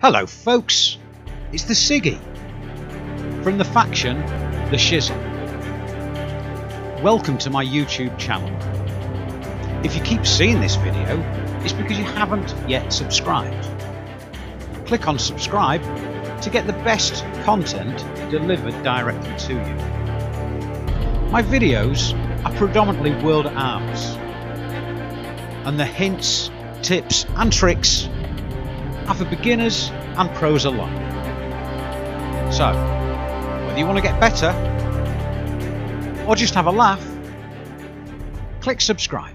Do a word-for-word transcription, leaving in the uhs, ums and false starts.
Hello folks, it's thesiggy from the faction theShizzle. Welcome to my YouTube channel. If you keep seeing this video, it's because you haven't yet subscribed. Click on subscribe to get the best content delivered directly to you. My videos are predominantly world arms, and the hints, tips and tricks are for beginners and pros alike. So, whether you want to get better or just have a laugh, click subscribe.